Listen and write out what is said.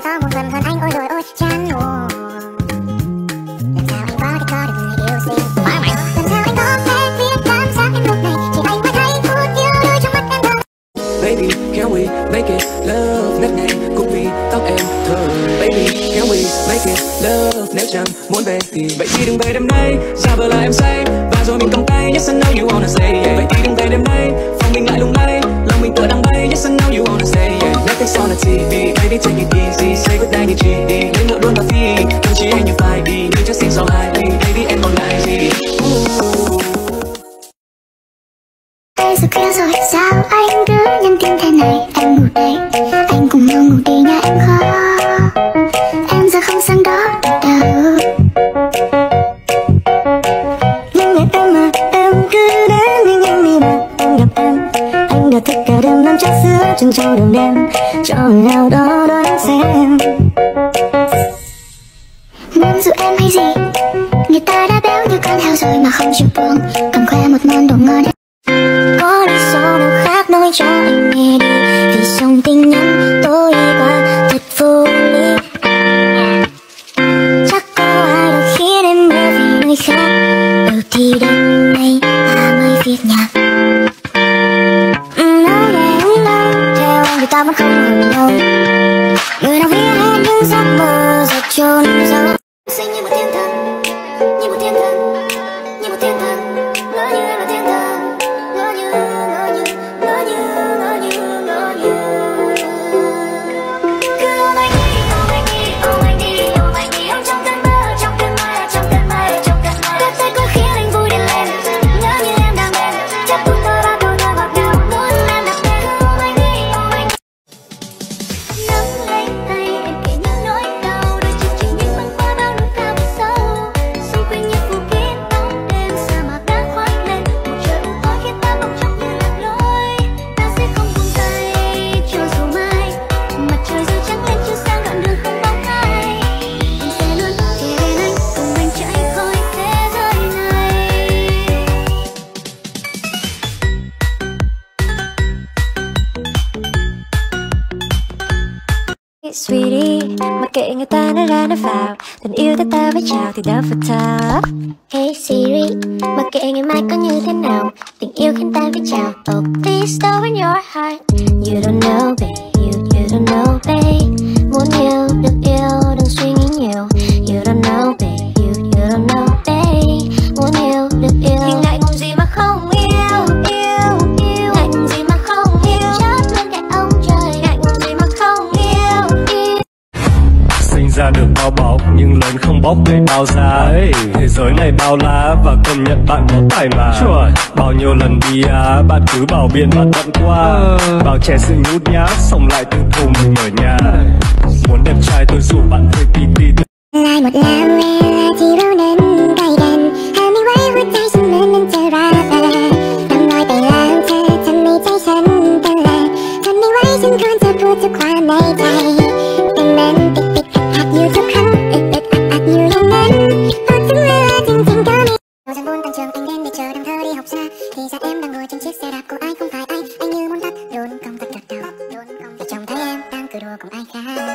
giàu có một phần hơn anh, ôi rồi ôi chán buồn. Làm sao anh có thể có được người yêu xinh? Làm sao anh có thể biết cảm giác em lúc này, chỉ anh mới thấy phút yêu đôi trong mắt em thôi. Baby, can we make it love? Nét này cũng vì tóc em thơm. Baby, can we make it love? Nếu chẳng muốn về thì vậy thì đừng về đêm nay. Giả vờ là em say và rồi mình cầm tay. Yes I know you wanna say yeah. Vậy thì đừng về đêm nay, phòng mình lại lung lay, lòng mình tựa đang bay. Yes I know you wanna say yeah. Nothing's on the TV, baby take it easy. Say goodnight như chị đi, lên ngựa đuôn vào phi. Không chỉ anh như phải đi, nhưng chắc xin sau hai đi. Baby em còn lại gì? Bây giờ khuya rồi sao anh cứ nhắn tin thế này? Em ngủ đây, anh cùng nhau ngủ đi nha em khó. Em giờ không sang đó đâu. Nhưng ngày em mà em cứ đến như những đi mà em gặp em. Anh đã thức cả đêm nằm chắc giữa chân châu đường đêm, cho người nào đó đoán xem muốn dụ em hay gì. Người ta đã béo như con heo rồi mà không chịu buông, cầm khoe một món đồ ngon. Có lý do nào khác nói cho anh nghe đi, vì dòng tin nhắn tối qua thật vô lý. Chắc có ai đã khiến em mơ vì nơi khác. Đầu thì đêm nay ta mới viết nhạc. Nói đến đâu theo anh thì ta vẫn không hợp nhau. Người nào viết hết những giấc mơ giật chôn giấu. Xinh như một thiên thần, như một thiên thần, như một thiên thần. Ngỡ như em là thiên thần. Sweetie, mặc kệ người ta nói ra nói vào, tình yêu ta ta phải chào thì đã phải top. Hey Siri, mặc kệ ngày mai có như thế nào, tình yêu khiến ta phải chào. Oh please open your heart. You don't know babe, you don't know babe. Muốn yêu, được yêu, đừng suy nghĩ nhiều. You don't know babe, you don't know babe. Muốn yêu, được yêu thì ngại ngùng gì mà không yêu, yêu, yêu. Ngại ngùng gì mà không yêu, chót lên cạnh ông trời. Ngại ngùng gì mà không yêu, yêu. Sinh ra được bao bọc nhưng lớn không bóc để bao giá. Thế giới này bao la và công nhận bạn có tài mà. Bao nhiêu lần đi bạn cứ bảo biện bạn bận qua. Bao trẻ sự nhút nhát xong lại tự thù mình ở nhà. Muốn đẹp trai tôi rủ bạn thuê PT. Lại một làm mê chỉ bao nên cay đen. Hãy mình quay hút tay xin lên lên chơi ra ta. Đừng nói tay làm chơi chân mi cháy chân tên là. Chân mi quay chân con chơi phút cho khoa mây tay. Tên men tích tích hạt nhiều chốc khăn. Hạt nhiều lên đến. Hốt chứng mơ chinh chinh cơ mi. Đồ dân buôn tăng trường anh đêm để chờ đằng thơ đi học xa. Thì ra em đang ngồi trên chiếc xe đạp của ai không phải ai. Anh như muốn tắt luôn công tắt cực đầu. Để trông thấy em đang cười đùa cùng ai khác.